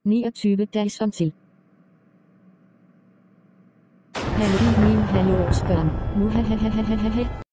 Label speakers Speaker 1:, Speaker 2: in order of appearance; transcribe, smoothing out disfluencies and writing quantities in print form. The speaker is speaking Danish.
Speaker 1: 29 dags om til. Hallo min hallo Oscar. Nu